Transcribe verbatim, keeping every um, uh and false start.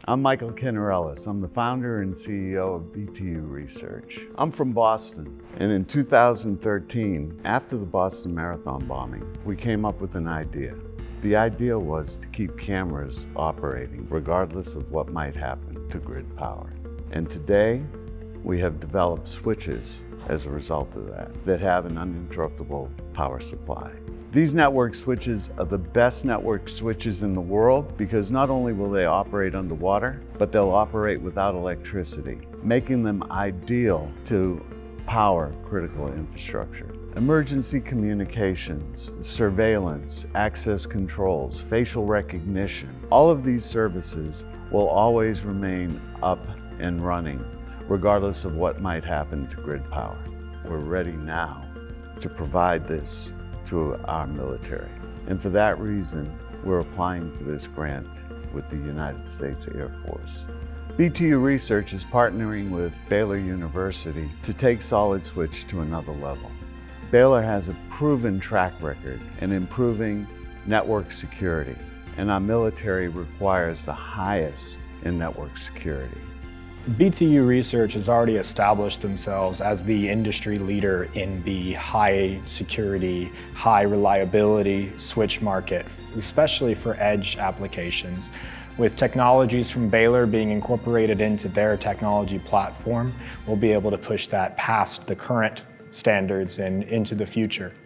I'm Michael Kinnerellis. I'm the founder and C E O of B T U Research. I'm from Boston, and in two thousand thirteen, after the Boston Marathon bombing, we came up with an idea. The idea was to keep cameras operating regardless of what might happen to grid power. And today, we have developed switches as a result of that, that have an uninterruptible power supply. These network switches are the best network switches in the world because not only will they operate underwater, but they'll operate without electricity, making them ideal to power critical infrastructure. Emergency communications, surveillance, access controls, facial recognition, all of these services will always remain up and running, regardless of what might happen to grid power. We're ready now to provide this to our military. And for that reason, we're applying for this grant with the United States Air Force. B T U Research is partnering with Baylor University to take solid switch to another level. Baylor has a proven track record in improving network security, and our military requires the highest in network security. B T U Research has already established themselves as the industry leader in the high security, high reliability switch market, especially for edge applications. With technologies from Baylor being incorporated into their technology platform, we'll be able to push that past the current standards and into the future.